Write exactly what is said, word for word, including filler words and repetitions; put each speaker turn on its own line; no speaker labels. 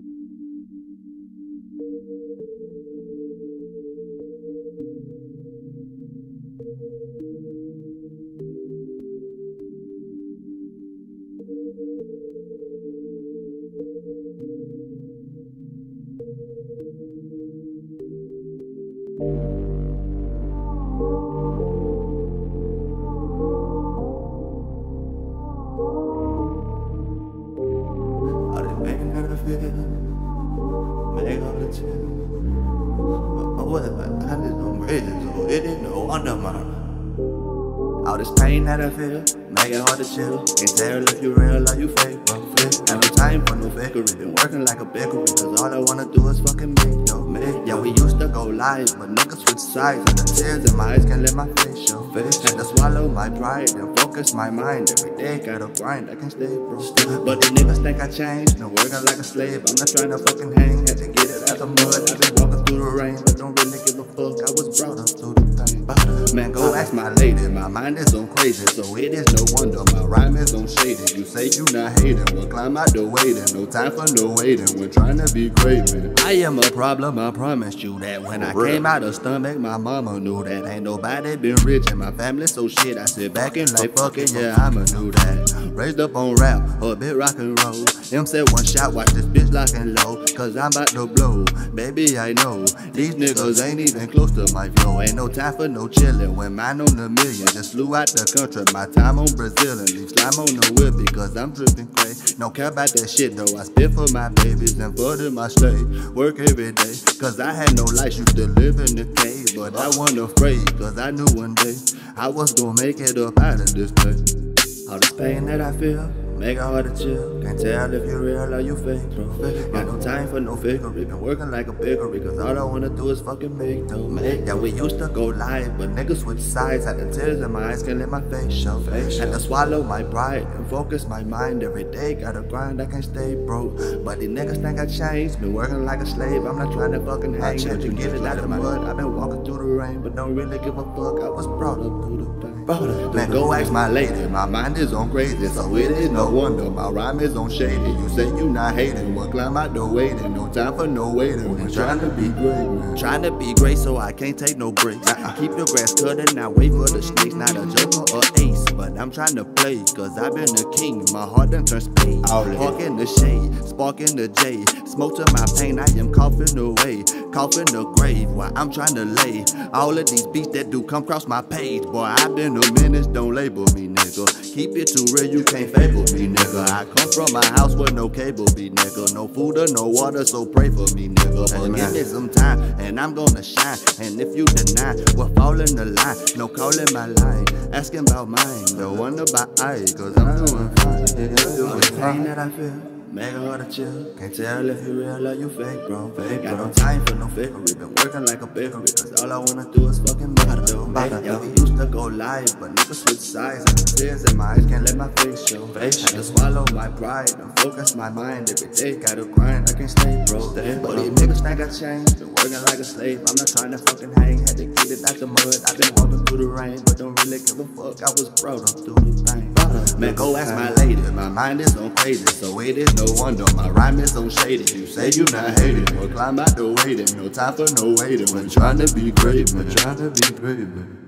Make all the chill. Oh, what? I just don't breathe, so it ain't no wonder, man. All this pain that I feel, make it hard to chill. Can't tell if you real or you fake, bro. Got no time for no fakery. Been working like a bakery, cause all I wanna do is fucking make, yo, make. Yeah, we used to go live, but niggas switch sides. And the tears in my eyes can't let my face show. Had to swallow my pride and focus my mind. Every day gotta grind, I can stay, bro. But these niggas think I changed, no working like a slave. I'm not trying to fucking hang, had to get it out the mud. I've been walking through the rain, but don't really give a fuck. I was brought up through the thing. Man, go ask my lady, my mind is on crazy, so it is no wonder my rhyme is on shady. You say you not hating, well climb out the waiting. No time for no waiting when trying to be great, man. I am a problem, I promise you that. When I came out of stomach, my mama knew that. Ain't nobody been rich in my family, so shit, I sit back and like, fuck it, yeah, I'ma do that. Raised up on rap, a bit rock and roll. M said one shot, watch this bitch lock and low, cause I'm about to blow. Baby, I know, these niggas ain't even close to my flow. Ain't no time for no chillin', when mine on a million. Just flew out the country, my time on Brazil. And leave slime on the whip because I'm dripping crazy. Don't care about that shit though, I spit for my babies and for my state. Work every day, cause I had no life, used to live in the cave. But I wasn't afraid, cause I knew one day I was gonna make it up out of this place. All this pain that I feel, make it hard to chill. Can't tell if you real or you fake, bro. Got no time for no fakery. Been working like a bakery, cause all I wanna do is fucking make, no make. Yeah, we used to go live, but niggas switch sides. Had the tears in my eyes, can't let my face show. Had to swallow my pride and focus my mind. Every day gotta grind, I can't stay broke. But these niggas think I changed, been working like a slave. I'm not trying to fucking hang, had to get it out the mud. I've been walking through the rain, but don't really give a fuck. I was brought up through the pain. Man, go ask my lady, my mind is on crazy, so it is no wonder my rhyme is on shady. You say you not hating, well climb out the waiting. No time for no waiting when trying to be great, man. Trying to be great, so I can't take no breaks. I keep your grass cut and I wait for the snakes. Not a joker or ace, but I'm trying to play, cause I've been the king. My heart done turned spade. Hawk in the shade, spark in the J. Smoke to my pain, I am coughing away. Coughing the grave while I'm trying to lay all of these beats that do come cross my page. Boy, I've been a menace, don't label me, nigga. Keep it too real, you can't fable me, nigga. I come from a house with no cable, be nigga. No food or no water, so pray for me, nigga. But give me some time, and I'm gonna shine. And if you deny, we'll fall in the line. No calling my line, asking about mine. Don't wonder about I, cause I'm doing fine. All the pain that I feel, make it hard to chill. Can't tell if you real or you fake, bro. Fake, got no time for no fakery. Been working like a bakery, cause all I wanna do is fucking make it. Yeah, we used to go live, but niggas switch sides. And the tears in my eyes can't let my face show. Had to swallow my pride and focus my mind. Every day gotta grind, I can't stay, bro. But these niggas think I changed, been working like a slave. I'm not trying to fucking hang, had to get it out the mud. I've been walking through the rain, but don't really give a fuck. I was brought up through the pain. Man, go ask my lady, my mind is on crazy, so it is no wonder my rhyme is on shady. You say you not hating, well climb out the waiting. No time for no waiting when trying to be great, man. Trying to be great, man.